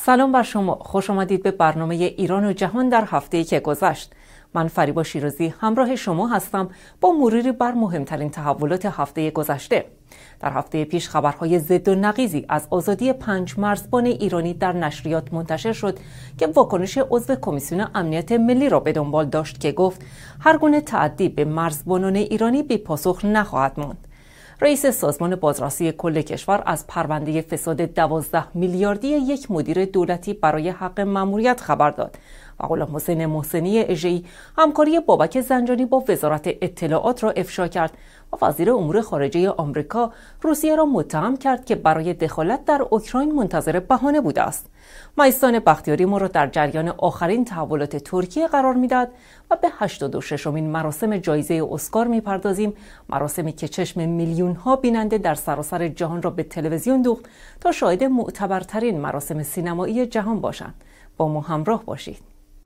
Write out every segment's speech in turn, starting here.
سلام بر شما، خوش آمدید به برنامه ایران و جهان در هفته‌ای که گذشت. من فریبا شیرازی همراه شما هستم با مروری بر مهمترین تحولات هفته گذشته. در هفته پیش خبرهای ضد و نقیضی از آزادی 5 مرزبان ایرانی در نشریات منتشر شد که واکنش عضو کمیسیون امنیت ملی را به دنبال داشت که گفت هر گونه تعدی به مرزبانان ایرانی بی پاسخ نخواهد ماند. رئیس سازمان بازرسی کل کشور از پرونده فساد 12 میلیاردی یک مدیر دولتی برای حق ماموریت خبر داد و غلام حسین محسنی اژه‌ای همکاری بابک زنجانی با وزارت اطلاعات را افشا کرد و وزیر امور خارجه آمریکا روسیه را متهم کرد که برای دخالت در اوکراین منتظر بهانه بوده است. مهستان بختیاری ما را در جریان آخرین تحولات ترکیه قرار میداد و به 86مین مراسم جایزه اسکار میپردازیم، مراسمی که چشم میلیون‌ها بیننده در سراسر جهان را به تلویزیون دوخت تا شاهد معتبرترین مراسم سینمایی جهان باشند. با ما همراه باشید.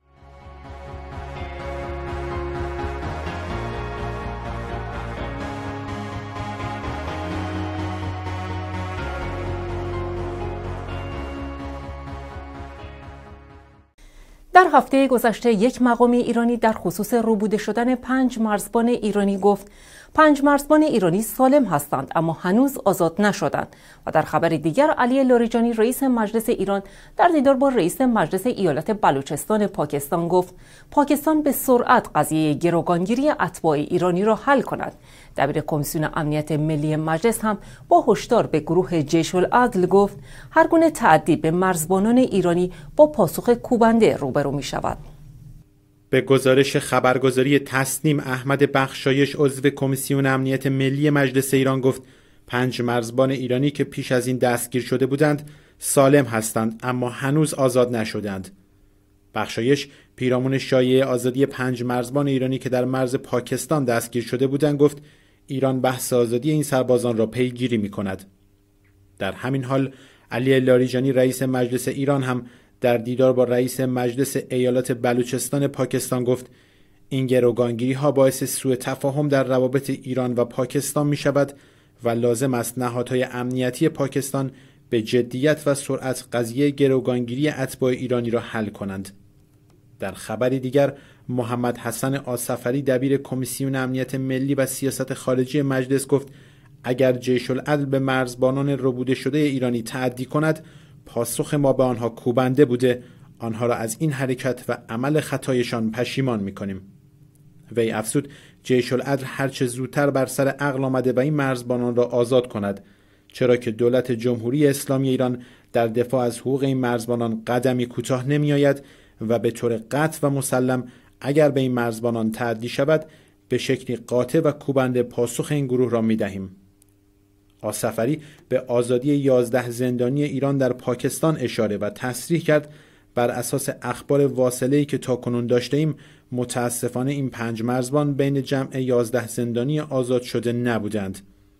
در هفته گذشته یک مقام ایرانی در خصوص ربوده شدن 5 مرزبان ایرانی گفت 5 مرزبان ایرانی سالم هستند اما هنوز آزاد نشدند. و در خبر دیگر علی لاریجانی رئیس مجلس ایران در دیدار با رئیس مجلس ایالت بلوچستان پاکستان گفت پاکستان به سرعت قضیه گروگانگیری اتباع ایرانی را حل کند. دبیر کمیسیون امنیت ملی مجلس هم با هشدار به گروه جیش العدل گفت هر گونه تعدی به مرزبانان ایرانی با پاسخ کوبنده روبرو می شود. به گزارش خبرگزاری تسنیم، احمد بخشایش عضو کمیسیون امنیت ملی مجلس ایران گفت 5 مرزبان ایرانی که پیش از این دستگیر شده بودند سالم هستند اما هنوز آزاد نشدند. بخشایش پیرامون شایعه آزادی 5 مرزبان ایرانی که در مرز پاکستان دستگیر شده بودند گفت ایران بحث آزادی این سربازان را پیگیری می کند. در همین حال علی لاریجانی رئیس مجلس ایران هم در دیدار با رئیس مجلس ایالت بلوچستان پاکستان گفت این گروگانگیری ها باعث سوء تفاهم در روابط ایران و پاکستان می شود و لازم است نهادهای امنیتی پاکستان به جدیت و سرعت قضیه گروگانگیری اتباع ایرانی را حل کنند. در خبری دیگر محمد حسن آصفری دبیر کمیسیون امنیت ملی و سیاست خارجی مجلس گفت اگر جیش العدل به مرزبانان ربوده شده ایرانی تعدی کند پاسخ ما به آنها کوبنده بوده، آنها را از این حرکت و عمل خطایشان پشیمان می‌کنیم. وی افزود جیش العدل هرچه زودتر بر سر عقل آمده و این مرزبانان را آزاد کند، چرا که دولت جمهوری اسلامی ایران در دفاع از حقوق این مرزبانان قدمی کوتاه نمی‌آید و به طور قطع و مسلم اگر به این مرزبانان تعدی شود به شکلی قاطع و کوبنده پاسخ این گروه را می‌دهیم. آصفری به آزادی 11 زندانی ایران در پاکستان اشاره و تصریح کرد بر اساس اخبار واصله‌ای که تاکنون داشته‌ایم متاسفانه این 5 مرزبان بین جمع 11 زندانی آزاد شده نبودند.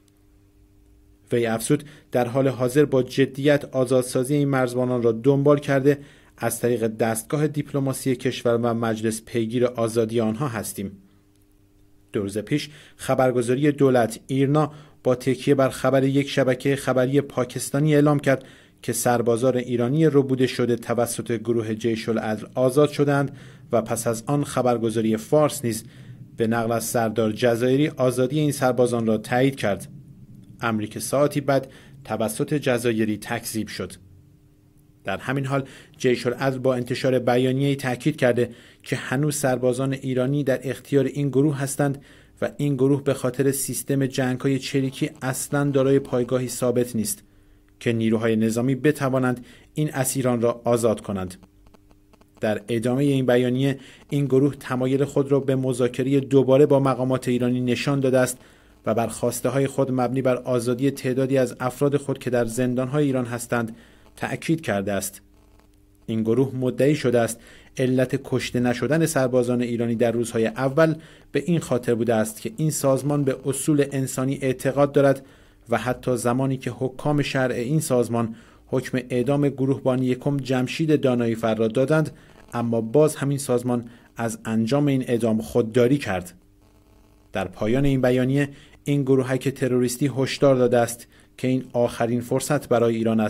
وی افزود در حال حاضر با جدیت آزادسازی این مرزبانان را دنبال کرده از طریق دستگاه دیپلماسی کشور و مجلس پیگیر آزادی آنها هستیم. 2 روز پیش خبرگزاری دولت ایرنا با تکیه بر خبر یک شبکه خبری پاکستانی اعلام کرد که سربازان ایرانی ربوده شده توسط گروه جیش العدل آزاد شدند و پس از آن خبرگزاری فارس نیز به نقل از سردار جزایری آزادی این سربازان را تایید کرد، امری که ساعتی بعد توسط جزایری تکذیب شد. در همین حال جیش العدل با انتشار بیانیه‌ای تاکید کرده که هنوز سربازان ایرانی در اختیار این گروه هستند و این گروه به خاطر سیستم جنگ‌های چریکی اصلاً دارای پایگاهی ثابت نیست که نیروهای نظامی بتوانند این اسیران را آزاد کنند. در ادامه این بیانیه این گروه تمایل خود را به مذاکره دوباره با مقامات ایرانی نشان داده است و بر خواسته‌های خود مبنی بر آزادی تعدادی از افراد خود که در زندان‌های ایران هستند تأکید کرده است. این گروه مدعی شده است علت کشته نشدن سربازان ایرانی در روزهای اول به این خاطر بوده است که این سازمان به اصول انسانی اعتقاد دارد و حتی زمانی که حکام شرع این سازمان حکم اعدام گروهبان یکم جمشید دانایی فر را دادند اما باز همین سازمان از انجام این اعدام خودداری کرد. در پایان این بیانیه این گروهک تروریستی هشدار داده است که این آخرین فرصت برای ایران است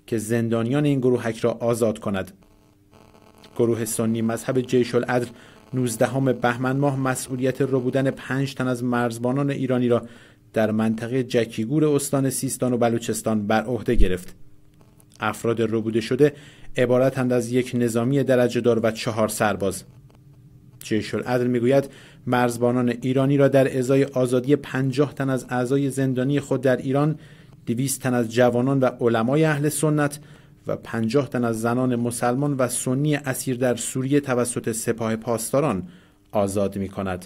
که زندانیان این گروهک را آزاد کند. گروه سنی مذهب جیش العدل 19 بهمن ماه مسئولیت ربودن 5 تن از مرزبانان ایرانی را در منطقه جکیگور استان سیستان و بلوچستان بر عهده گرفت. افراد ربوده شده عبارتند از یک نظامی درجه دار و 4 سرباز. جیش العدل میگوید مرزبانان ایرانی را در ازای آزادی 50 تن از اعضای زندانی خود در ایران، 200 تن از جوانان و علمای اهل سنت و 50 تن از زنان مسلمان و سنی اسیر در سوریه توسط سپاه پاسداران آزاد می کند.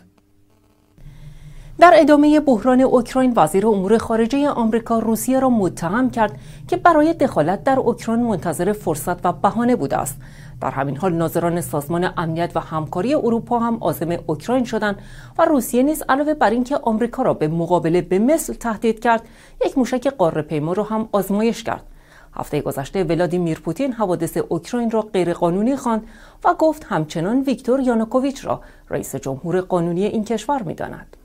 در ادامه بحران اوکراین، وزیر امور خارجه آمریکا روسیه را متهم کرد که برای دخالت در اوکراین منتظر فرصت و بهانه بوده است. در همین حال ناظران سازمان امنیت و همکاری اروپا هم عازم اوکراین شدند و روسیه نیز علاوه بر اینکه آمریکا را به مقابله به مثل تهدید کرد، یک موشک قاره‌پیما را هم آزمایش کرد. هفته گذشته ولادیمیر پوتین حوادث اوکراین را غیرقانونی خواند و گفت همچنان ویکتور یانوکوویچ را رئیس جمهور قانونی این کشور می‌داند.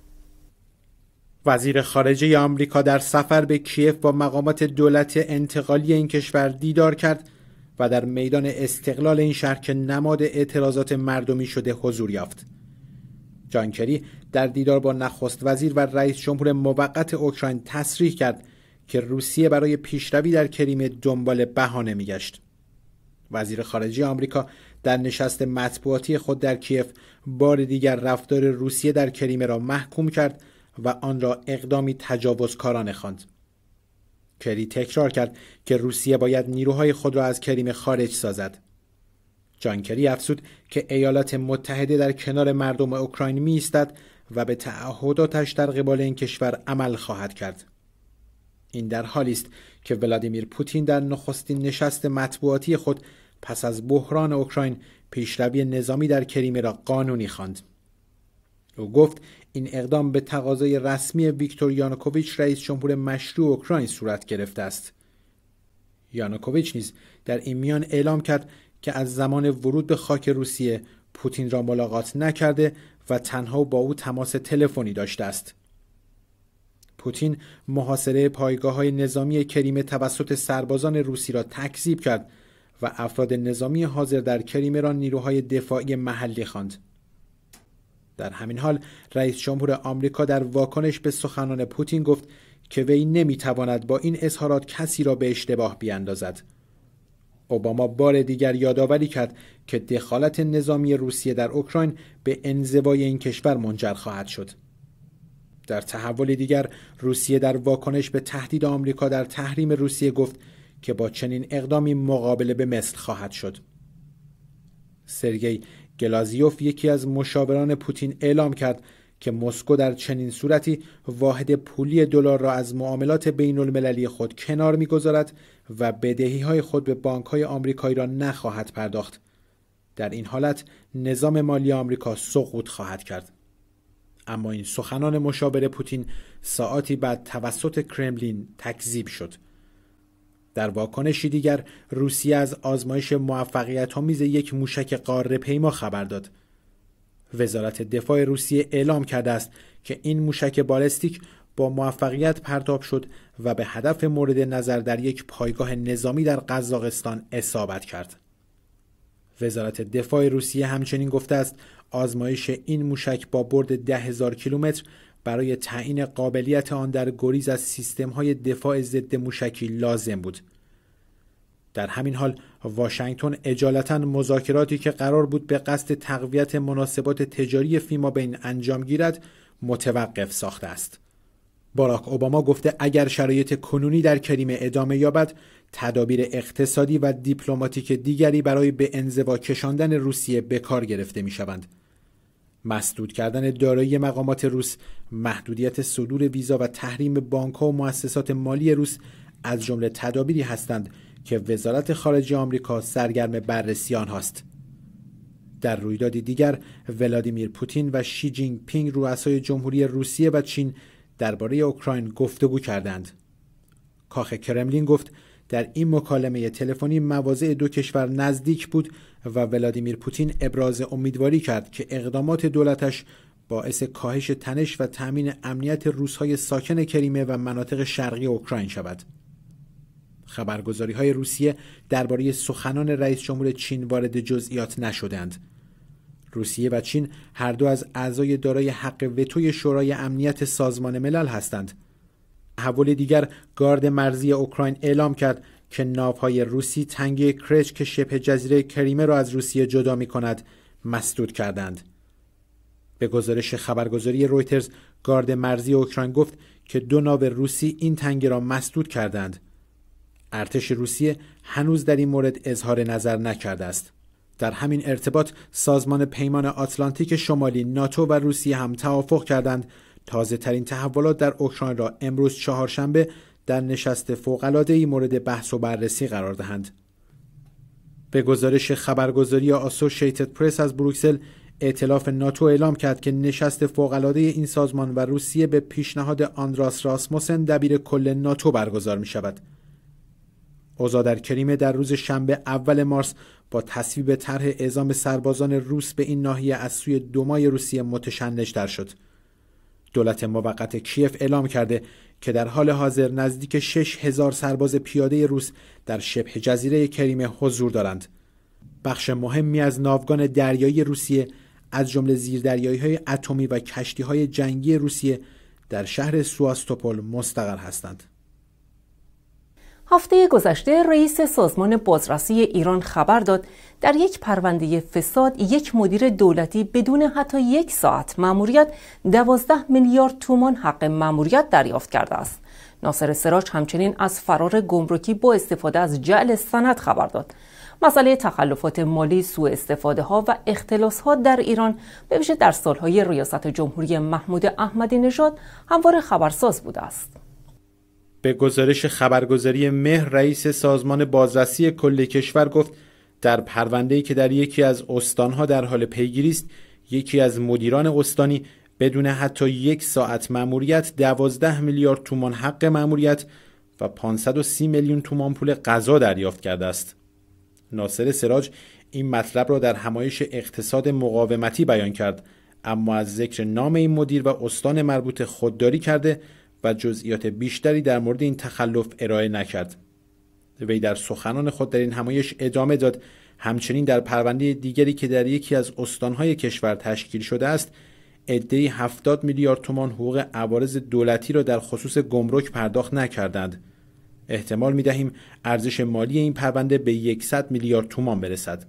وزیر خارجه آمریکا در سفر به کیف با مقامات دولت انتقالی این کشور دیدار کرد و در میدان استقلال این شهر که نماد اعتراضات مردمی شده حضور یافت. جان کری در دیدار با نخست وزیر و رئیس جمهور موقت اوکراین تصریح کرد که روسیه برای پیشروی در کریمه دنبال بهانه میگشت. وزیر خارجه آمریکا در نشست مطبوعاتی خود در کیف بار دیگر رفتار روسیه در کریمه را محکوم کرد و آن را اقدامی تجاوزکارانه خواند. کری تکرار کرد که روسیه باید نیروهای خود را از کریمه خارج سازد. جان کری افزود که ایالات متحده در کنار مردم اوکراین می ایستد و به تعهداتش در قبال این کشور عمل خواهد کرد. این در حالی است که ولادیمیر پوتین در نخستین نشست مطبوعاتی خود پس از بحران اوکراین پیشروی نظامی در کریمه را قانونی خواند. او گفت این اقدام به تقاضای رسمی ویکتور یانوکوویچ رئیس جمهور مشروع اوکراین صورت گرفته است. یانوکوویچ نیز در این میان اعلام کرد که از زمان ورود به خاک روسیه پوتین را ملاقات نکرده و تنها با او تماس تلفنی داشته است. پوتین محاصره پایگاه‌های نظامی کریمه توسط سربازان روسی را تکذیب کرد و افراد نظامی حاضر در کریمه را نیروهای دفاعی محلی خواند. در همین حال رئیس جمهور آمریکا در واکنش به سخنان پوتین گفت که وی نمیتواند با این اظهارات کسی را به اشتباه بیاندازد. اوباما بار دیگر یادآوری کرد که دخالت نظامی روسیه در اوکراین به انزوای این کشور منجر خواهد شد. در تحول دیگر روسیه در واکنش به تهدید آمریکا در تحریم روسیه گفت که با چنین اقدامی مقابله به مثل خواهد شد. سرگئی گلازیوف یکی از مشاوران پوتین اعلام کرد که مسکو در چنین صورتی واحد پولی دلار را از معاملات بین المللی خود کنار می‌گذارد و بدهی‌های خود به بانک‌های آمریکایی را نخواهد پرداخت. در این حالت نظام مالی آمریکا سقوط خواهد کرد. اما این سخنان مشاور پوتین ساعاتی بعد توسط کرملین تکذیب شد. در واکنشی دیگر روسیه از آزمایش موفقیت‌آمیز یک موشک قاره‌پیما خبر داد. وزارت دفاع روسیه اعلام کرده است که این موشک بالستیک با موفقیت پرتاب شد و به هدف مورد نظر در یک پایگاه نظامی در قزاقستان اصابت کرد. وزارت دفاع روسیه همچنین گفته است آزمایش این موشک با برد 10,000 کیلومتر برای تعیین قابلیت آن در گریز از سیستم‌های دفاع ضد موشکی لازم بود. در همین حال واشنگتن اجالتاً مذاکراتی که قرار بود به قصد تقویت مناسبات تجاری فیمابین انجام گیرد متوقف ساخته است. باراک اوباما گفته اگر شرایط کنونی در کریمه ادامه یابد تدابیر اقتصادی و دیپلماتیک دیگری برای به انزوا کشاندن روسیه به کار گرفته می‌شوند. مسدود کردن دارایی مقامات روس، محدودیت صدور ویزا و تحریم بانک‌ها و مؤسسات مالی روس از جمله تدابیری هستند که وزارت خارجه آمریکا سرگرم بررسی آنهاست. در رویدادی دیگر ولادیمیر پوتین و شی جینگ پینگ رؤسای جمهوری روسیه و چین درباره اوکراین گفتگو کردند. کاخ کرملین گفت در این مکالمه تلفنی مواضع دو کشور نزدیک بود و ولادیمیر پوتین ابراز امیدواری کرد که اقدامات دولتش باعث کاهش تنش و تأمین امنیت روس‌های ساکن کریمه و مناطق شرقی اوکراین شود. خبرگزاری‌های روسیه درباره سخنان رئیس جمهور چین وارد جزئیات نشدند. روسیه و چین هر دو از اعضای دارای حق وتوی شورای امنیت سازمان ملل هستند. تحول دیگر، گارد مرزی اوکراین اعلام کرد که ناوهای روسی تنگه کرچ که شبه جزیره کریمه را از روسیه جدا می‌کند مسدود کردند. به گزارش خبرگزاری رویترز، گارد مرزی اوکراین گفت که 2 ناو روسی این تنگه را مسدود کردند. ارتش روسیه هنوز در این مورد اظهار نظر نکرده است. در همین ارتباط سازمان پیمان آتلانتیک شمالی، ناتو و روسیه هم توافق کردند تازه ترین تحولات در اوکراین را امروز چهارشنبه در نشست فوق‌العاده‌ای مورد بحث و بررسی قرار دهند. به گزارش خبرگزاری آسوشیتد پرس از بروکسل، ائتلاف ناتو اعلام کرد که نشست فوق‌العاده این سازمان و روسیه به پیشنهاد آندراس راسموسن دبیر کل ناتو برگزار می شود. اوضاع در کریمه در روز شنبه اول مارس با تصویب طرح اعزام سربازان روس به این ناحیه از سوی دومای روسیه متشنج‌تر شد. دولت موقت کیف اعلام کرده که در حال حاضر نزدیک 6,000 سرباز پیاده روس در شبه جزیره کریمه حضور دارند. بخش مهمی از ناوگان دریایی روسیه از جمله زیردریایی‌های اتمی و کشتی‌های جنگی روسیه در شهر سواستوپول مستقر هستند. هفته گذشته رئیس سازمان بازرسی ایران خبر داد در یک پرونده فساد یک مدیر دولتی بدون حتی 1 ساعت مأموریت 12 میلیارد تومان حق مأموریت دریافت کرده است. ناصر سراج همچنین از فرار گمرکی با استفاده از جعل سند خبر داد. مسئله تخلفات مالی، سوء استفاده ها و اختلاس ها در ایران به ویژه در سالهای ریاست جمهوری محمود احمدی نژاد همواره خبرساز بوده است. به گزارش خبرگزاری مهر، رئیس سازمان بازرسی کل کشور گفت در پرونده‌ای که در یکی از استانها در حال پیگیری است، یکی از مدیران استانی بدون حتی 1 ساعت مأموریت 12 میلیارد تومان حق مأموریت و 530 میلیون تومان پول قضا دریافت کرده است. ناصر سراج این مطلب را در همایش اقتصاد مقاومتی بیان کرد، اما از ذکر نام این مدیر و استان مربوطه خودداری کرده و جزئیات بیشتری در مورد این تخلف ارائه نکرد. وی در سخنان خود در این همایش ادامه داد همچنین در پرونده دیگری که در یکی از استانهای کشور تشکیل شده است، عده‌ای 70 میلیارد تومان حقوق عوارض دولتی را در خصوص گمرک پرداخت نکردند. احتمال می‌دهیم ارزش مالی این پرونده به 100 میلیارد تومان برسد.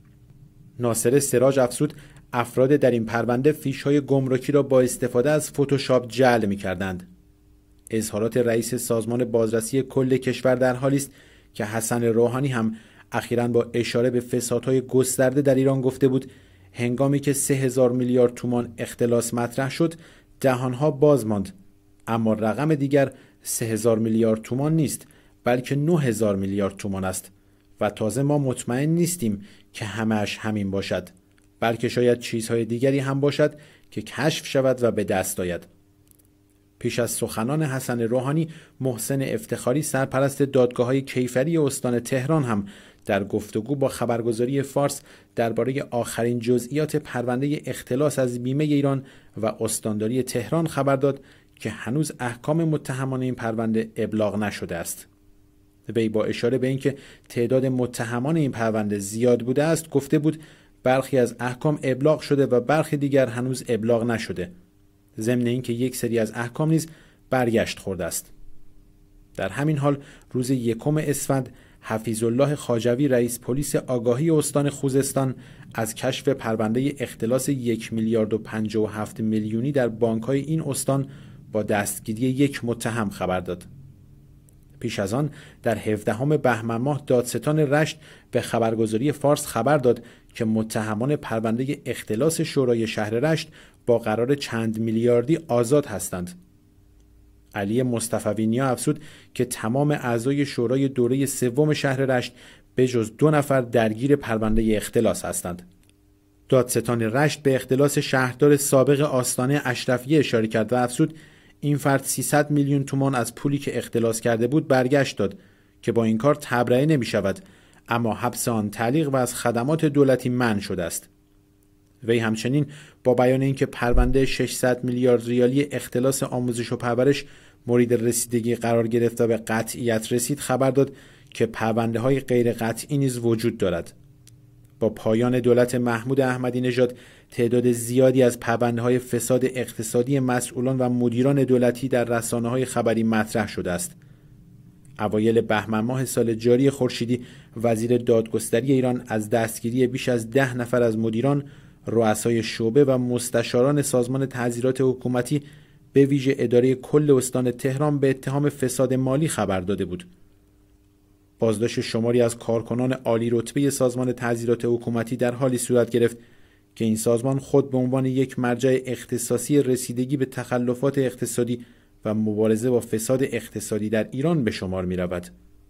ناصر سراج افزود افراد در این پرونده فیش‌های گمرکی را با استفاده از فتوشاپ جعل می‌کردند. اظهارات رئیس سازمان بازرسی کل کشور در حالی است که حسن روحانی هم اخیراً با اشاره به فسادهای گسترده در ایران گفته بود هنگامی که 3000 میلیارد تومان اختلاس مطرح شد دهانها باز ماند، اما رقم دیگر 3000 میلیارد تومان نیست بلکه 9000 میلیارد تومان است و تازه ما مطمئن نیستیم که همه‌اش همین باشد، بلکه شاید چیزهای دیگری هم باشد که کشف شود و به دست آید. پیش از سخنان حسن روحانی، محسن افتخاری سرپرست دادگاه‌های کیفری استان تهران هم در گفتگو با خبرگزاری فارس درباره آخرین جزئیات پرونده اختلاس از بیمه ایران و استانداری تهران خبر داد که هنوز احکام متهمان این پرونده ابلاغ نشده است. وی با اشاره به اینکه تعداد متهمان این پرونده زیاد بوده است گفته بود برخی از احکام ابلاغ شده و برخی دیگر هنوز ابلاغ نشده، ضمن اینکه یک سری از احکام نیز برگشت خورده است. در همین حال روز 1 اسفند حفیظالله خواجوی رئیس پلیس آگاهی استان خوزستان از کشف پرونده اختلاس 1 میلیارد و 57 میلیونی در بانک‌های این استان با دستگیری 1 متهم خبر داد. پیش از آن در 17 بهمن ماه دادستان رشت به خبرگزاری فارس خبر داد که متهمان پرونده اختلاس شورای شهر رشت با قرار چند میلیاردی آزاد هستند. علی مصطفی نیا افزود که تمام اعضای شورای دوره 3 شهر رشت به جز 2 نفر درگیر پرونده اختلاس هستند. دادستان رشت به اختلاس شهردار سابق آستانه اشرفیه اشاره کرد و افزود این فرد 300 میلیون تومان از پولی که اختلاس کرده بود برگشت داد که با این کار تبرئه نمی شود، اما حبس آن تعلیق و از خدمات دولتی منع شده است. وی همچنین با بیان اینکه پرونده 600 میلیارد ریالی اختلاس آموزش و پرورش مورد رسیدگی قرار گرفت و به قطعیت رسید خبر داد که پرونده‌های غیر قطعی نیز وجود دارد. با پایان دولت محمود احمدی نژاد تعداد زیادی از پرونده‌های فساد اقتصادی مسئولان و مدیران دولتی در رسانه‌های خبری مطرح شده است. اوایل بهمن ماه سال جاری خورشیدی وزیر دادگستری ایران از دستگیری بیش از 10 نفر از مدیران، رؤسای شعبه و مستشاران سازمان تعزیرات حکومتی به ویژه اداره کل استان تهران به اتهام فساد مالی خبر داده بود. بازداشت شماری از کارکنان عالی رتبه سازمان تعزیرات حکومتی در حالی صورت گرفت که این سازمان خود به عنوان یک مرجع اختصاصی رسیدگی به تخلفات اقتصادی و مبارزه با فساد اقتصادی در ایران به شمار می رود.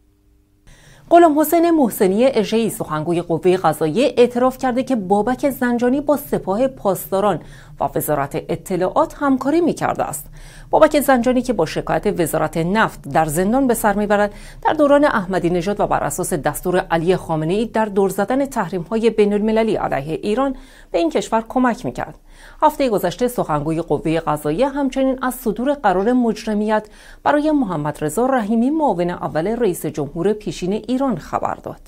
غلام حسین محسنی اژه‌ای سخنگوی قوه قضاییه اعتراف کرده که بابک زنجانی با سپاه پاسداران و وزارت اطلاعات همکاری می‌کرده است. بابک زنجانی که با شکایت وزارت نفت در زندان به سر می‌برد، در دوران احمدی نژاد و بر اساس دستور علی خامنه‌ای در دور زدن تحریم‌های بین‌المللی علیه ایران به این کشور کمک می‌کرد. هفته گذشته سخنگوی قوه قضاییه همچنین از صدور قرار مجرمیت برای محمد رضا رحیمی معاون اول رئیس جمهور پیشین ایران خبر داد.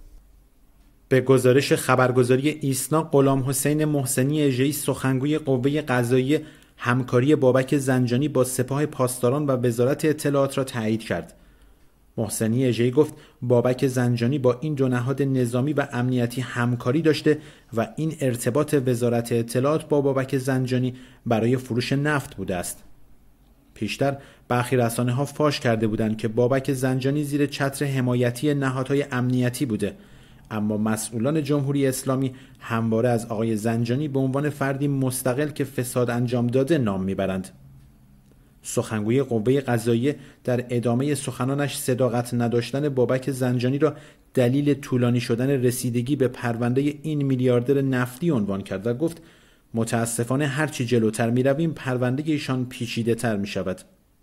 به گزارش خبرگزاری ایسنا، غلام حسین محسنی اژه‌ای سخنگوی قوه قضاییه همکاری بابک زنجانی با سپاه پاسداران و وزارت اطلاعات را تایید کرد. محسنی اژه‌ای گفت بابک زنجانی با این دو نهاد نظامی و امنیتی همکاری داشته و این ارتباط وزارت اطلاعات با بابک زنجانی برای فروش نفت بوده است. پیشتر برخی رسانه‌ها فاش کرده بودند که بابک زنجانی زیر چتر حمایتی نهادهای امنیتی بوده، اما مسئولان جمهوری اسلامی همواره از آقای زنجانی به عنوان فردی مستقل که فساد انجام داده نام میبرند. سخنگوی قوه قضاییه در ادامه سخنانش صداقت نداشتن بابک زنجانی را دلیل طولانی شدن رسیدگی به پرونده این میلیاردر نفتی عنوان کرد و گفت متاسفانه هرچی جلوتر می رویم پرونده ایشان پیچیده تر می شود.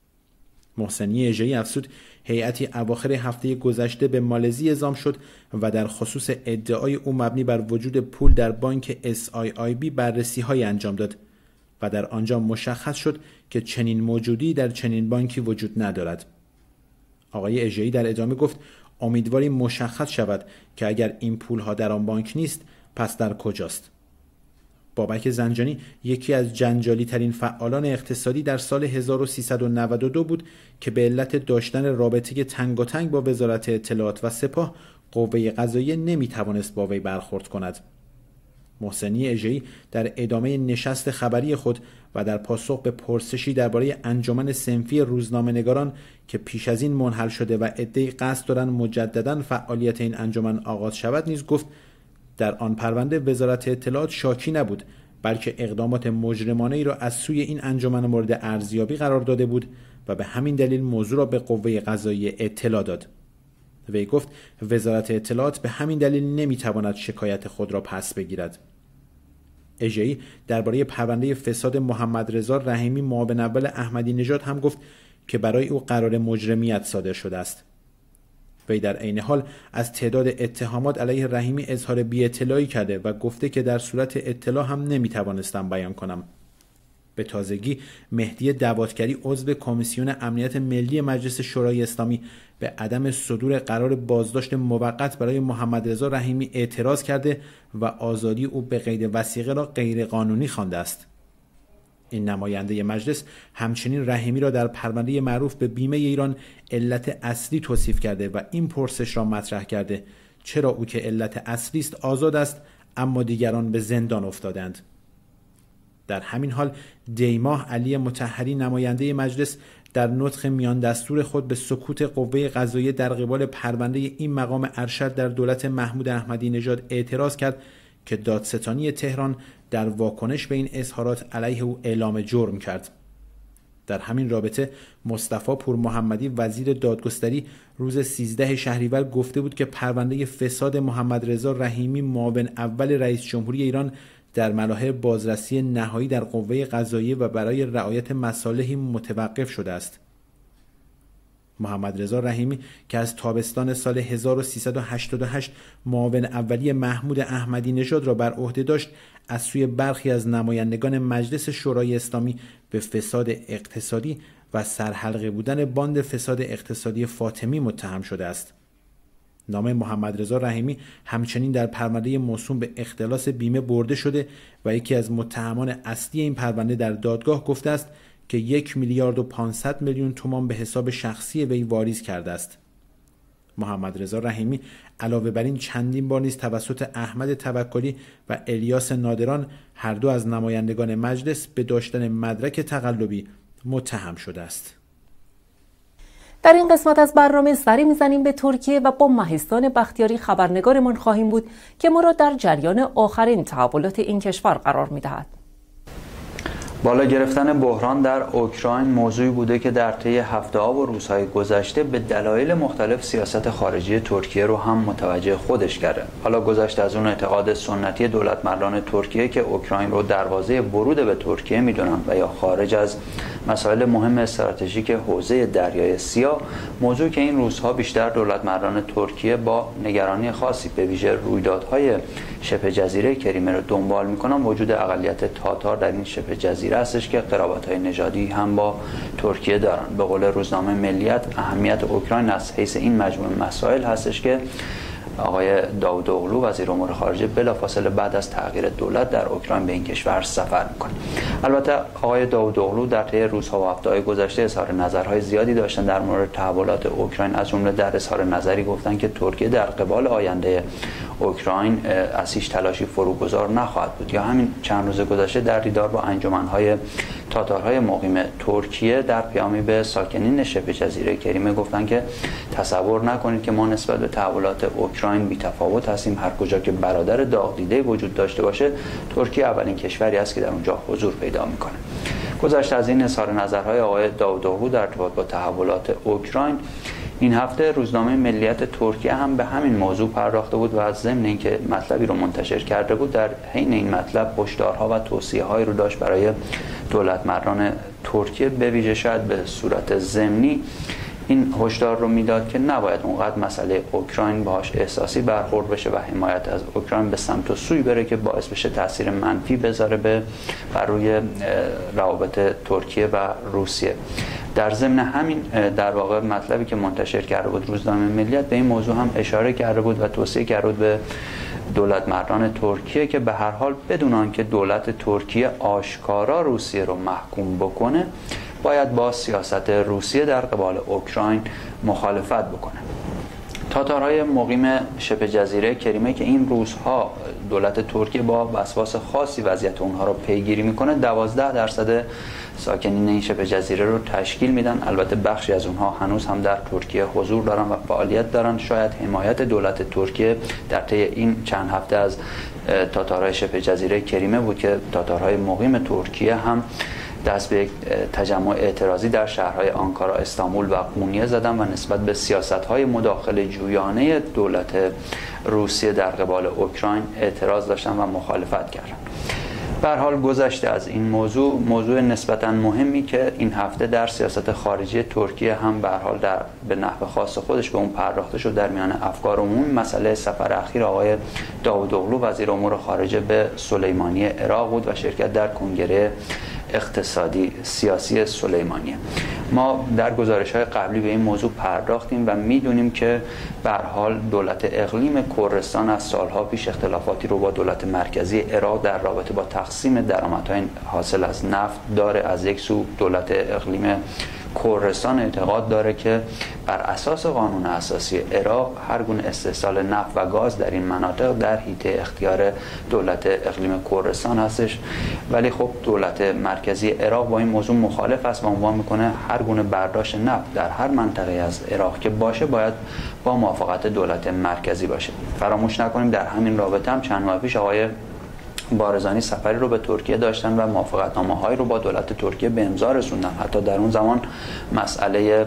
محسنی اژه‌ای افزود هیئتی اواخر هفته گذشته به مالزی اعزام شد و در خصوص ادعای او مبنی بر وجود پول در بانک SIIB بررسی‌های انجام داد و در آنجا مشخص شد که چنین موجودی در چنین بانکی وجود ندارد. آقای اژه‌ای در ادامه گفت امیدواریم مشخص شود که اگر این پولها در آن بانک نیست پس در کجاست. بابک زنجانی یکی از جنجالی ترین فعالان اقتصادی در سال 1392 بود که به علت داشتن رابطه تنگاتنگ با وزارت اطلاعات و سپاه قوه قضاییه نمیتوانست با وی برخورد کند. محسنی اژه‌ای در ادامه نشست خبری خود و در پاسخ به پرسشی درباره انجمن صنفی روزنامه‌نگاران که پیش از این منحل شده و عده‌ای قصد دارند مجدداً فعالیت این انجمن آغاز شود نیز گفت در آن پرونده وزارت اطلاعات شاکی نبود، بلکه اقدامات مجرمانه‌ای را از سوی این انجمن مورد ارزیابی قرار داده بود و به همین دلیل موضوع را به قوه قضاییه اطلاع داد. وی گفت وزارت اطلاعات به همین دلیل نمیتواند شکایت خود را پس بگیرد. اژه‌ای درباره پرونده فساد محمد رضا رحیمی معاون اول احمدی نژاد هم گفت که برای او قرار مجرمیت صادر شده است. وی در عین حال از تعداد اتهامات علیه رحیمی اظهار بی‌اطلاعی کرده و گفته که در صورت اطلاع هم نمیتوانستم بیان کنم. به تازگی مهدی دواتگری عضو کمیسیون امنیت ملی مجلس شورای اسلامی به عدم صدور قرار بازداشت موقت برای محمد رضا رحیمی اعتراض کرده و آزادی او به قید وثیقه را غیرقانونی خوانده است. این نماینده مجلس همچنین رحیمی را در پرونده معروف به بیمه ایران علت اصلی توصیف کرده و این پرسش را مطرح کرده چرا او که علت اصلی است آزاد است اما دیگران به زندان افتادند. در همین حال دیماه علی مطهری نماینده مجلس در نطق میان دستور خود به سکوت قوه قضاییه در قبال پرونده این مقام ارشد در دولت محمود احمدی نژاد اعتراض کرد که دادستانی تهران در واکنش به این اظهارات علیه او اعلام جرم کرد. در همین رابطه مصطفی پور محمدی وزیر دادگستری روز 13 شهریور گفته بود که پرونده فساد محمد رضا رحیمی معاون اول رئیس جمهوری ایران در مراحل بازرسی نهایی در قوه قضاییه و برای رعایت مصالحی متوقف شده است. محمد رضا رحیمی که از تابستان سال 1388 معاون اولی محمود احمدی نژاد را بر عهده داشت، از سوی برخی از نمایندگان مجلس شورای اسلامی به فساد اقتصادی و سرحلقه بودن باند فساد اقتصادی فاطمی متهم شده است. نام محمد رضا رحیمی همچنین در پرونده موسوم به اختلاس بیمه برده شده و یکی از متهمان اصلی این پرونده در دادگاه گفته است که 1 میلیارد و 500 میلیون تومان به حساب شخصی وی واریز کرده است. محمد رضا رحیمی علاوه بر این چندین بار نیز توسط احمد توکلی و الیاس نادران هر دو از نمایندگان مجلس به داشتن مدرک تقلبی متهم شده است. در این قسمت از برنامه سری میزنیم به ترکیه و با مهستان بختیاری خبرنگارمان خواهیم بود که ما را در جریان آخرین تحولات این کشور قرار میدهد. بالا گرفتن بحران در اوکراین موضوعی بوده که در طی هفته‌ها و روزهای گذشته به دلایل مختلف سیاست خارجی ترکیه رو هم متوجه خودش کرده. حالا گذشته از اون اعتقاد سنتی دولتمردان ترکیه که اوکراین رو دروازه ورود به ترکیه میدونن و یا خارج از مسائل مهم استراتژیک حوزه دریای سیاه، موضوع که این روزها بیشتر دولتمردان ترکیه با نگرانی خاصی به ویژه رویدادهای شبه جزیره کریمه رو دنبال میکنن، وجود اقلیت تاتار در این شبه جزیره هستش که قرابت‌های نژادی هم با ترکیه دارن. به قول روزنامه ملیت، اهمیت اوکراین از حیث این مجموعه مسائل هستش که آقای داوودوغلو وزیر امور خارجه بلافاصله بعد از تغییر دولت در اوکراین به این کشور سفر میکنه. البته آقای داوودوغلو در طی روزها و هفته‌های گذشته اظهار نظرهای زیادی داشتن در مورد تحولات اوکراین. از جمله در اظهار نظری گفتن که ترکیه در قبال آینده اوکراین از هیچ تلاشی فروگذار نخواهد بود. یا همین چند روز گذشته در دیدار با انجمن‌های تاتارهای مقیم ترکیه در پیامی به ساکنین شبه جزیره کریمه گفتن که تصور نکنید که ما نسبت به تحولات اوکراین بی‌تفاوت هستیم. هر کجا که برادر داغ دیده وجود داشته باشه، ترکیه اولین کشوری است که در اونجا حضور پیدا میکنه. گذشته از این اظهار نظرهای آقای داوودوغلو در ارتباط با تحولات اوکراین، این هفته روزنامه ملیت ترکیه هم به همین موضوع پرداخته بود و از ضمن اینکه مطلبی رو منتشر کرده بود، در حین این مطلب هشدارها و توصیه‌هایی رو داشت برای دولتمردان ترکیه، به ویژه شاید به صورت ضمنی این هشدار رو میداد که نباید اونقدر مسئله اوکراین باهاش احساسی برخورد بشه و حمایت از اوکراین به سمت و سوی بره که باعث بشه تاثیر منفی بذاره بر روی روابط ترکیه و روسیه. در ضمن همین در واقع مطلبی که منتشر کرده بود روزنامه ملیت به این موضوع هم اشاره کرده بود و توصیه کرده بود به دولتمردان ترکیه که به هر حال بدون آنکه دولت ترکیه آشکارا روسیه رو محکوم بکنه، باید با سیاست روسیه در قبال اوکراین مخالفت بکنه. تاتارهای مقیم شبه جزیره کریمه که این روزها دولت ترکیه با وسواس خاصی وضعیت اونها رو پیگیری میکنه، 12% ساکنین این شبه جزیره رو تشکیل میدن. البته بخشی از اونها هنوز هم در ترکیه حضور دارن و فعالیت دارن. شاید حمایت دولت ترکیه در طی این چند هفته از تاتارهای شبه جزیره کریمه بود که تاتارهای مقیم ترکیه هم دست به یک تجمع اعتراضی در شهرهای آنکارا، استانبول و قونیه زدن و نسبت به سیاست‌های مداخله جویانه دولت روسیه در قبال اوکراین اعتراض داشتن و مخالفت کردن. به هر حال گذشته از این موضوع نسبتاً مهمی که این هفته در سیاست خارجی ترکیه هم به هر حال به نحو خاص خودش به اون پرداخته شد در میان افکار عمومی، مسئله سفر اخیر آقای داوودوغلو وزیر امور خارجه به سلیمانیه عراق بود و شرکت در کنگره اقتصادی سیاسی سلیمانیه. ما در گزارش‌های قبلی به این موضوع پرداختیم و می‌دونیم که به هر حال دولت اقلیم کردستان از سالها پیش اختلافاتی رو با دولت مرکزی عراق در رابطه با تقسیم درآمدهای حاصل از نفت داره. از یک سو دولت اقلیم کردستان اعتقاد داره که بر اساس قانون اساسی عراق هر گونه استحصال نفت و گاز در این مناطق در حیطه اختیار دولت اقلیم کردستان هستش، ولی خب دولت مرکزی عراق با این موضوع مخالف است و عنوان میکنه هر گونه برداشت نفت در هر منطقه از عراق که باشه باید با موافقت دولت مرکزی باشه. فراموش نکنیم در همین رابطه هم چند ماه پیش آقای بارزانی سفری رو به ترکیه داشتن و موافقتنامه‌هایی رو با دولت ترکیه به امضا رسوندن. حتی در اون زمان مسئله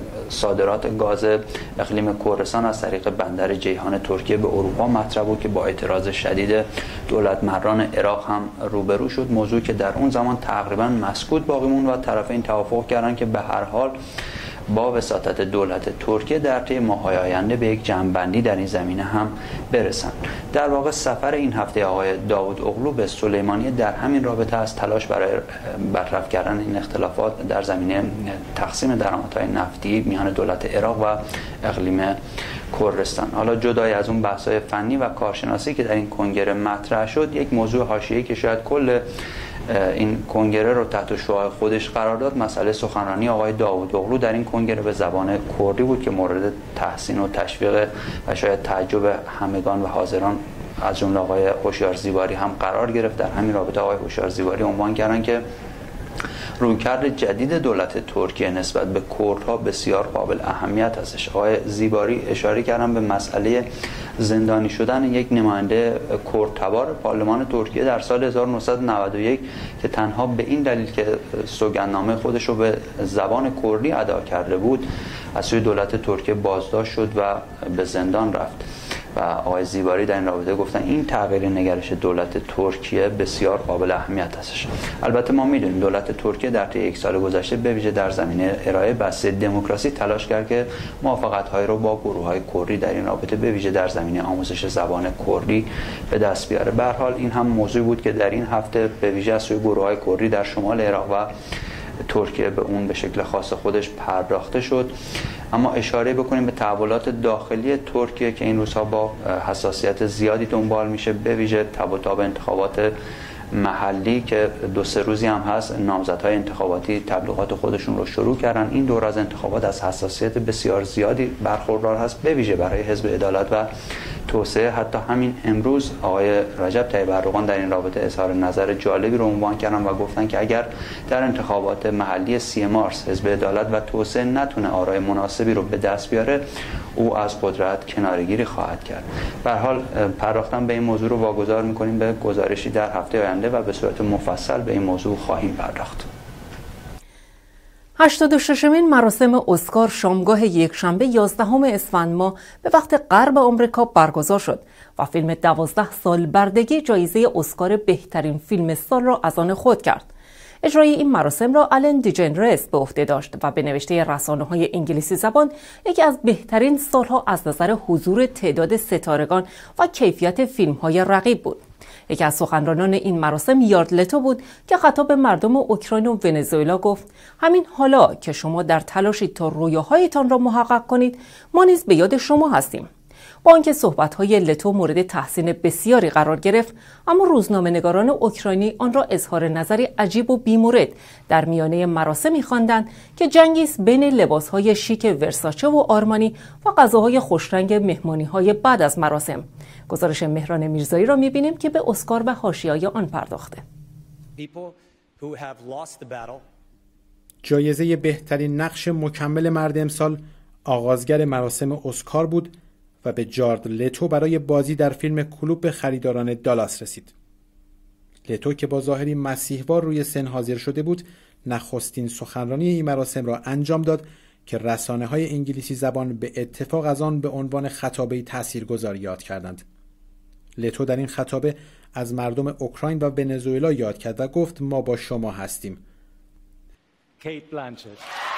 صادرات گاز اقلیم کردستان از طریق بندر جیهان ترکیه به اروپا مطرح بود که با اعتراض شدید دولتمردان عراق هم روبرو شد. موضوع که در اون زمان تقریبا مسکوت باقی موند و طرفین توافق کردن که به هر حال با وساطت دولت ترکیه در طی ماه‌های آینده به یک جمع‌بندی در این زمینه هم برسند. در واقع سفر این هفته آقای داوود اغلو به سلیمانیه در همین رابطه از تلاش برای برطرف کردن این اختلافات در زمینه تقسیم درآمدهای نفتی میان دولت عراق و اقلیم کردستان. حالا جدای از اون بحث‌های فنی و کارشناسی که در این کنگره مطرح شد، یک موضوع حاشیه‌ای که شاید کل این کنگره رو تحت شعاع خودش قرار داد، مسئله سخنرانی آقای داوود اغلو در این کنگره به زبان کردی بود که مورد تحسین و تشویق و شاید تعجب همگان و حاضران از جمله آقای هوشیار زیباری هم قرار گرفت. در همین رابطه آقای هوشیار زیباری عنوان کردن که رویکرد جدید دولت ترکیه نسبت به کردها بسیار قابل اهمیت هستش. آقای زیباری اشاره کردن به مسئله زندانی شدن یک نماینده کردتبار پارلمان ترکیه در سال 1991 که تنها به این دلیل که سوگندنامه خودش رو به زبان کردی ادا کرده بود از سوی دولت ترکیه بازداشت شد و به زندان رفت. و آقای زیباری در این رابطه گفتن این تغییر نگرش دولت ترکیه بسیار قابل اهمیت هستش. البته ما میدونیم دولت ترکیه در طی یک سال گذشته به ویژه در زمینه ارائه بسته دموکراسی تلاش کرد که موافقت‌های رو با گروه‌های کردی در این رابطه به ویژه در زمینه آموزش زبان کردی به دست بیاره. به هر حال این هم موضوعی بود که در این هفته به ویژه از سوی گروه‌های کردی در شمال عراق و ترکیه به اون به شکل خاص خودش پرداخته شد. اما اشاره بکنیم به تحولات داخلی ترکیه که این روزها با حساسیت زیادی دنبال میشه، به ویژه تب و تاب انتخابات محلی که 2-3 روزی هم هست نامزدهای انتخاباتی تبلیغات خودشون رو شروع کردن. این دور از انتخابات از حساسیت بسیار زیادی برخوردار هست، به ویژه برای حزب عدالت و توسعه. حتی همین امروز آقای رجب طیب اردوغان در این رابطه اظهار نظر جالبی رو عنوان کردن و گفتن که اگر در انتخابات محلی 3 مارس حزب عدالت و توسعه نتونه آرای مناسبی رو به دست بیاره، او از قدرت کناره‌گیری خواهد کرد. به هر حال پرداختن به این موضوع رو واگذار می‌کنیم به گزارشی در هفته آینده و به صورت مفصل به این موضوع خواهیم پرداخت. 86مین مراسم اسکار شامگاه یکشنبه 11 اسفند ماه به وقت غرب آمریکا برگزار شد و فیلم 12 سال بردگی جایزه اسکار بهترین فیلم سال را از آن خود کرد. اجرای این مراسم را آلن دیجنرس به عهده داشت و به نوشته رسانه‌های انگلیسی زبان یکی از بهترین سالها از نظر حضور تعداد ستارگان و کیفیت فیلم‌های رقیب بود. یکی از سخنرانان این مراسم یارد لتو بود که خطاب به مردم اوکراین و ونزوئلا گفت: همین حالا که شما در تلاشید تا رویاهایتان را محقق کنید، ما نیز به یاد شما هستیم. با آنکه صحبت‌های لتو مورد تحسین بسیاری قرار گرفت، اما روزنامه‌نگاران اوکراینی آن را اظهار نظری عجیب و بی‌مورد در میانه مراسمی خواندند که جنگی است بین لباس‌های شیک ورساچه و آرمانی و غذاهای خوشرنگ مهمانی‌های بعد از مراسم. گزارش مهران میرزایی را می‌بینیم که به اسکار و حاشیه‌های آن پرداخته. جایزه بهترین نقش مکمل مرد امسال آغازگر مراسم اسکار بود و به جارد لتو برای بازی در فیلم کلوب خریداران دالاس رسید. لتو که با ظاهری مسیحوار روی سن حاضر شده بود، نخستین سخنرانی این مراسم را انجام داد که رسانه‌های انگلیسی زبان به اتفاق از آن به عنوان خطابه‌ای تاثیرگذار یاد کردند. لتو در این خطابه از مردم اوکراین و ونزوئلا یاد کرد و گفت: ما با شما هستیم. کیت بلانشت.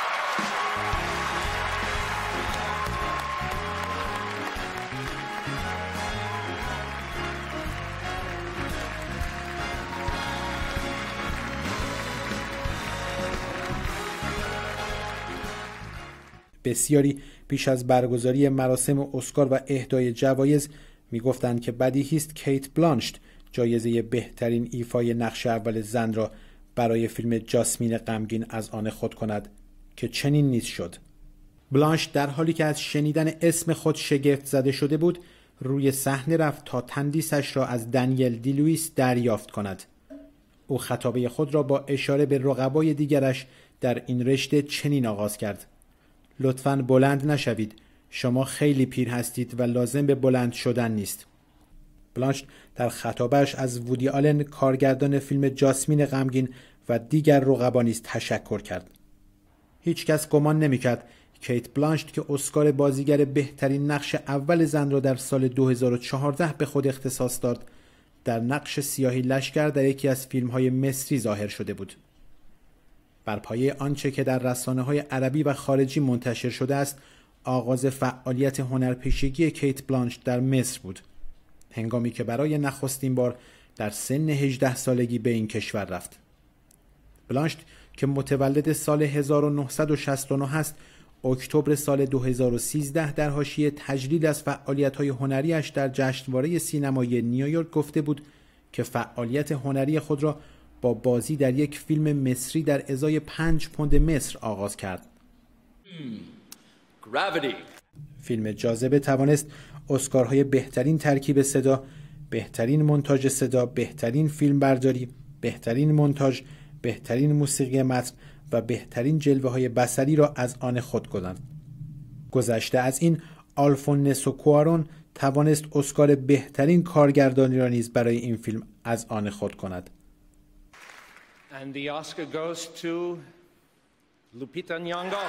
بسیاری پیش از برگزاری مراسم اسکار و اهدای جوایز میگفتند که بدیهی است کیت بلانشت جایزه بهترین ایفای نقش اول زن را برای فیلم جاسمین غمگین از آن خود کند که چنین نیز شد. بلانشت در حالی که از شنیدن اسم خود شگفت زده شده بود، روی صحنه رفت تا تندیسش را از دنیل دی لوئیس دریافت کند. او خطابه خود را با اشاره به رقبای دیگرش در این رشته چنین آغاز کرد: لطفاً بلند نشوید، شما خیلی پیر هستید و لازم به بلند شدن نیست. بلانشت در خطابش از وودی آلن کارگردان فیلم جاسمین غمگین و دیگر رقبا نیز تشکر کرد. هیچ کس گمان نمی‌کرد کیت بلانشت که اسکار بازیگر بهترین نقش اول زن را در سال 2014 به خود اختصاص داد، در نقش سیاهی لشکر در یکی از فیلم‌های مصری ظاهر شده بود. بر پایه آنچه که در رسانه‌های عربی و خارجی منتشر شده است، آغاز فعالیت هنرپیشگی کیت بلانشت در مصر بود، هنگامی که برای نخستین بار در سن 18 سالگی به این کشور رفت. بلانشت که متولد سال 1969 است، اکتبر سال 2013 در حاشیه تجلیل از فعالیت‌های هنریش در جشنواره سینمایی نیویورک گفته بود که فعالیت هنری خود را با بازی در یک فیلم مصری در ازای 5 پوند مصر آغاز کرد. فیلم جاذبه توانست اسکارهای بهترین ترکیب صدا، بهترین مونتاژ صدا، بهترین فیلم برداری، بهترین مونتاژ، بهترین موسیقی متن و بهترین جلوه‌های بصری را از آن خود کند. گذشته از این، آلفونسو کوارون توانست اسکار بهترین کارگردانی را نیز برای این فیلم از آن خود کند. And the Oscar goes to Lupita Nyong'o.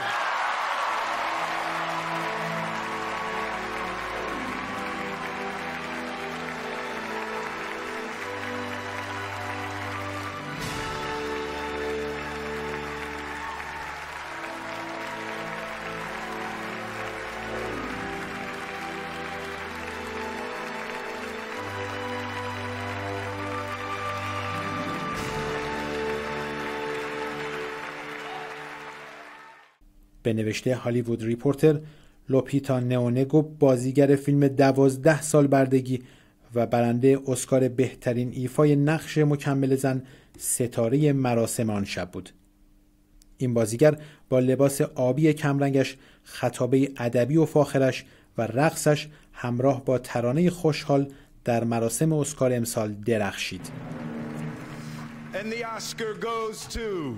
به نوشته هالیوود ریپورتر، لوپیتا نیونگو بازیگر فیلم 12 سال بردگی و برنده اسکار بهترین ایفای نقش مکمل زن ستاره مراسم آن شب بود. این بازیگر با لباس آبی کمرنگش، خطابه ادبی و فاخرش و رقصش همراه با ترانه خوشحال در مراسم اسکار امسال درخشید. And the Oscar goes to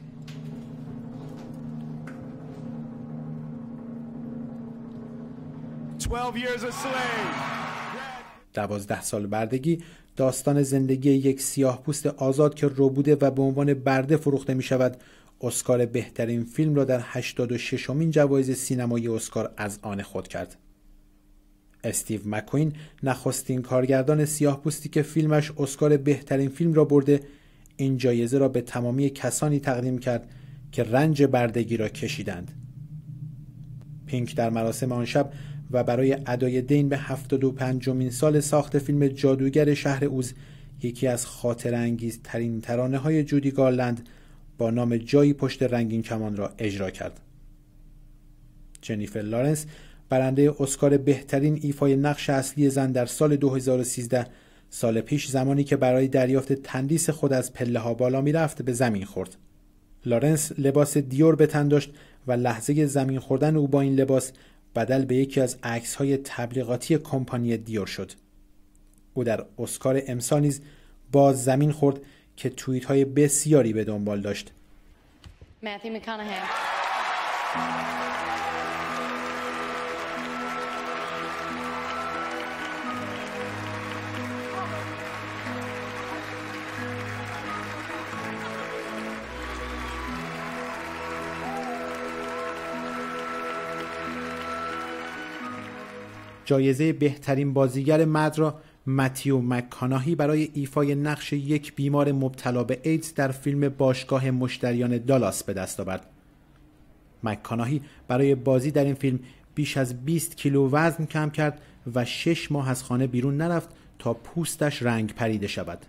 12 years a slave. 12 سال بردگی داستان زندگی یک سیاه‌پوست آزاد که ربوده و به عنوان برده فروخته می شود، اسکار بهترین فیلم را در 86مین جوایز سینمایی اسکار از آن خود کرد. استیو مکوین، نخستین کارگردان سیاه‌پوستی که فیلمش اسکار بهترین فیلم را برده، این جایزه را به تمامی کسانی تقدیم کرد که رنج بردگی را کشیدند. پینک در مراسم آن شب و برای ادای دین به 75مین سال ساخت فیلم جادوگر شهر اوز، یکی از خاطره‌انگیزترین ترانه‌های جودی گارلند با نام جایی پشت رنگین کمان را اجرا کرد. جنیفر لارنس، برنده اسکار بهترین ایفای نقش اصلی زن در سال 2013، سال پیش زمانی که برای دریافت تندیس خود از پله‌ها بالا می‌رفت به زمین خورد. لارنس لباس دیور به تن داشت و لحظه زمین خوردن او با این لباس بدل به یکی از عکس‌های تبلیغاتی کمپانی دیور شد. او در اسکار امسال نیز باز زمین خورد که توییت‌های بسیاری به دنبال داشت. Matthew McConaughey. جایزه بهترین بازیگر مرد را متیو مک‌کاناهی برای ایفای نقش یک بیمار مبتلا به ایدز در فیلم باشگاه مشتریان دالاس به دست آورد. مک‌کاناهی برای بازی در این فیلم بیش از 20 کیلو وزن کم کرد و 6 ماه از خانه بیرون نرفت تا پوستش رنگ پریده شود.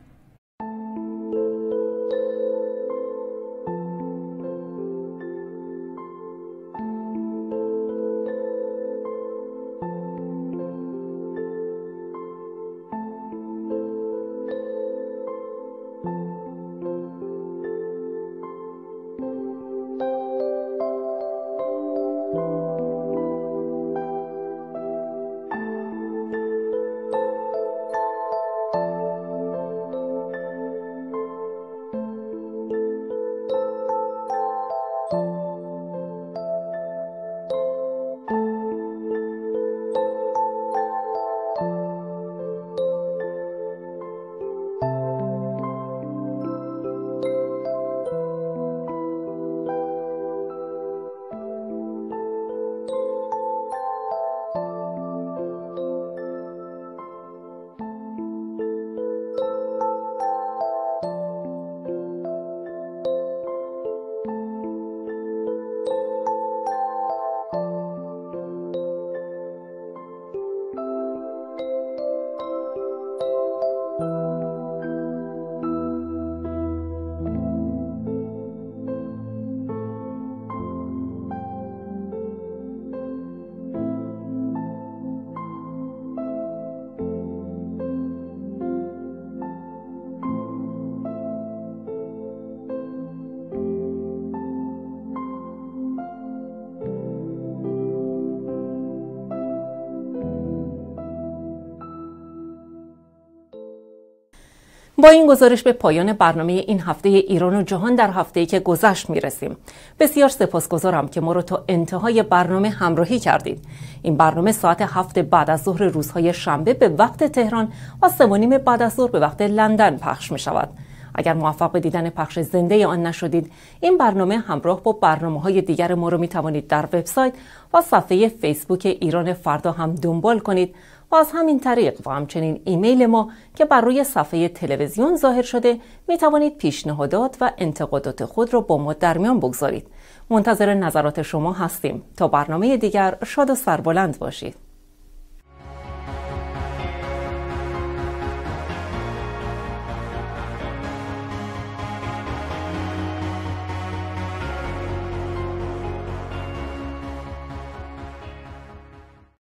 با این گزارش به پایان برنامه این هفته ایران و جهان در هفته‌ای که گذشت میرسیم. بسیار سپاسگزارم که ما رو تا انتهای برنامه همراهی کردید. این برنامه ساعت 7 بعد از ظهر روزهای شنبه به وقت تهران و 3:30 بعد از ظهر به وقت لندن پخش می شود. اگر موفق به دیدن پخش زنده آن نشدید، این برنامه همراه با برنامه‌های دیگر ما رو می توانید در وبسایت و صفحه فیسبوک ایران فردا هم دنبال کنید و از همین طریق و همچنین ایمیل ما که بر روی صفحه تلویزیون ظاهر شده می توانید پیشنهادات و انتقادات خود را با ما در میان بگذارید. منتظر نظرات شما هستیم. تا برنامه دیگر شاد و سربلند باشید.